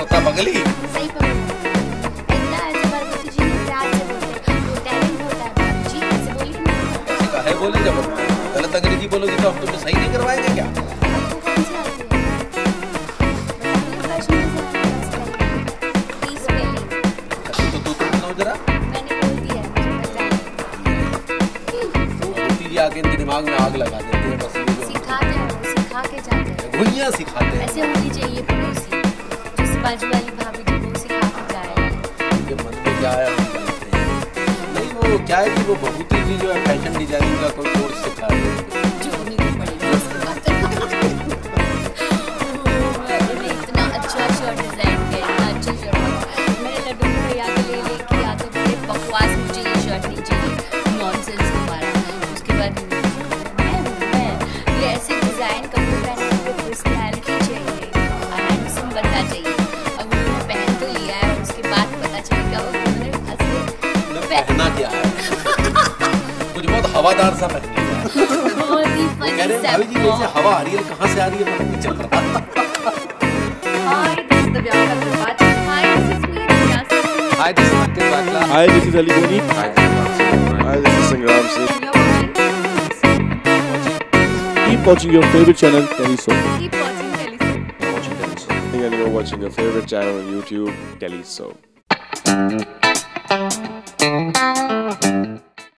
करता पगली। सही पकड़ इतना ऐसे बात जी ने प्यार से बोलते वो टैलेंट होता है जी ऐसे बोली ना ऐसे काहे बोले जब गलत अंग्रेजी बोलोगी तो हम तुम्हें सही नहीं करवाएंगे क्या? आपको कौन सी आती है बताइए प्रश्न से प्लीज तो तुम बताओ जरा। मैंने बोल दिया दीदी आके इनके दिमाग में आग लगा देते हैं बस। सिखाते हैं वो सिखा के जाते हैं भुइयां सिखाते हैं। ऐसे होनी चाहिए पड़ोसी जिस बाजू वाली भाभी जी वो सिखा के जाए। उनके मन में क्या है हम जानते हैं। नहीं वो क्या है कि वो बहुत ही जो है फैशन डिजाइनिंग का कोई कोर्स सिखा रहे हैं जो नहीं तो पड़ेगी उसके बाद मैंने इतना अच्छा शर्ट डिजाइन किया इतना अच्छा शर्ट मेरे लड्डू भैया के लिए लेके या तो बड़े बकवास मुझे ये शर्ट नहीं चाहिए नॉनसेंस तुम्हारा। उसके बाद मैं ये ऐसे डिजाइन कपड़े पहने हुए पर्सनैलिटी चाहिए हैंडसम बनना चाहिए। अब उन्होंने पहन तो लिया है और उसके बाद पता चलेगा उन्होंने पहना क्या है कुछ बहुत हवादार सा पहन लिया है। बहुत ही कह रहे हैं भाभी जी वैसे हवा आ रही है कहाँ से आ रही है पता नहीं चल रहा। Hi, this is Divyanka Tripathi. Hi, this is me, Divyanka. Hi, this is Ankit Bakla. Hi, this is Ali Goni. Hi, this is Bakla. Hi, this is Sangram Singh. You're Keep watching your favorite channel, Teleso. keep watching Telesoap. Watching Television. And you're watching your favorite channel on YouTube, Teleso.